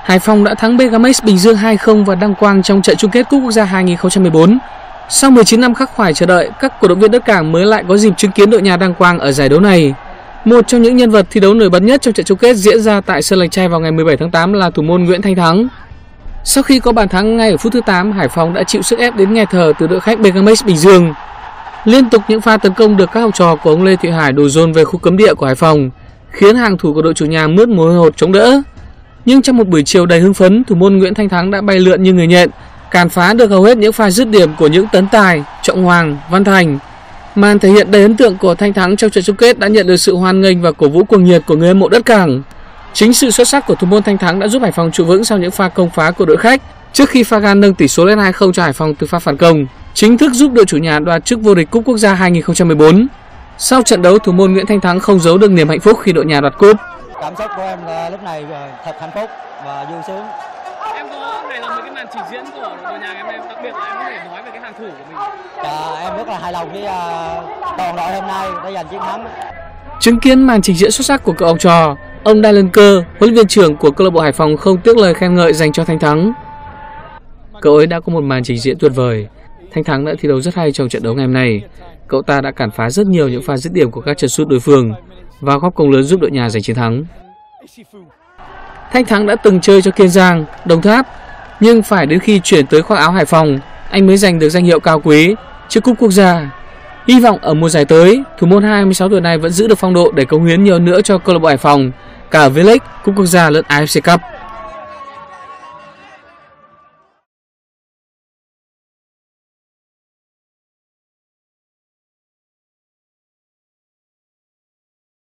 Hải Phòng đã thắng BKMX Bình Dương 2-0 và đăng quang trong trận chung kết Cúp Quốc gia 2014. Sau 19 năm khắc khoải chờ đợi, các cổ động viên đất Cảng mới lại có dịp chứng kiến đội nhà đăng quang ở giải đấu này. Một trong những nhân vật thi đấu nổi bật nhất trong trận chung kết diễn ra tại Sơn Lạch Tray vào ngày 17 tháng 8 là thủ môn Nguyễn Thanh Thắng. Sau khi có bàn thắng ngay ở phút thứ 8, Hải Phòng đã chịu sức ép đến nghẹt thở từ đội khách BKMX Bình Dương. Liên tục những pha tấn công được các học trò của ông Lê Thụy Hải đổ dồn về khu cấm địa của Hải Phòng, khiến hàng thủ của đội chủ nhà mướt mồ hôi hột chống đỡ. Nhưng trong một buổi chiều đầy hưng phấn, thủ môn Nguyễn Thanh Thắng đã bay lượn như người nhện, càn phá được hầu hết những pha dứt điểm của những Tấn Tài, Trọng Hoàng, Văn Thành. Màn thể hiện đầy ấn tượng của Thanh Thắng trong trận chung kết đã nhận được sự hoan nghênh và cổ vũ cuồng nhiệt của người hâm mộ đất Cảng. Chính sự xuất sắc của thủ môn Thanh Thắng đã giúp Hải Phòng trụ vững sau những pha công phá của đội khách, trước khi Fagan nâng tỷ số lên 2-0 cho Hải Phòng từ pha phản công, chính thức giúp đội chủ nhà đoạt chức vô địch Cúp Quốc gia 2014. Sau trận đấu, thủ môn Nguyễn Thanh Thắng không giấu được niềm hạnh phúc khi đội nhà đoạt cúp. Cảm xúc của em lúc này thật hạnh phúc và vui sướng. Em có hài lòng với cái màn trình diễn của đội nhà em, đặc biệt là em có thể nói về cái hàng thủ của mình. Em rất là hài lòng với toàn đội hôm nay đã giành chiến thắng. Chứng kiến màn trình diễn xuất sắc của cậu học trò, ông Đa Lân Cơ, huấn luyện viên trưởng của câu lạc bộ Hải Phòng không tiếc lời khen ngợi dành cho Thanh Thắng. Cậu ấy đã có một màn trình diễn tuyệt vời. Thanh Thắng đã thi đấu rất hay trong trận đấu ngày hôm nay. Cậu ta đã cản phá rất nhiều những pha dứt điểm của các chân sút đối phương và góp công lớn giúp đội nhà giành chiến thắng. Thanh Thắng đã từng chơi cho Kiên Giang, Đồng Tháp, nhưng phải đến khi chuyển tới khoác áo Hải Phòng, anh mới giành được danh hiệu cao quý chiếc Cúp Quốc gia. Hy vọng ở mùa giải tới, thủ môn 26 tuổi này vẫn giữ được phong độ để cống hiến nhiều nữa cho câu lạc bộ Hải Phòng, cả ở V-League, Cúp Quốc gia lẫn AFC Cup.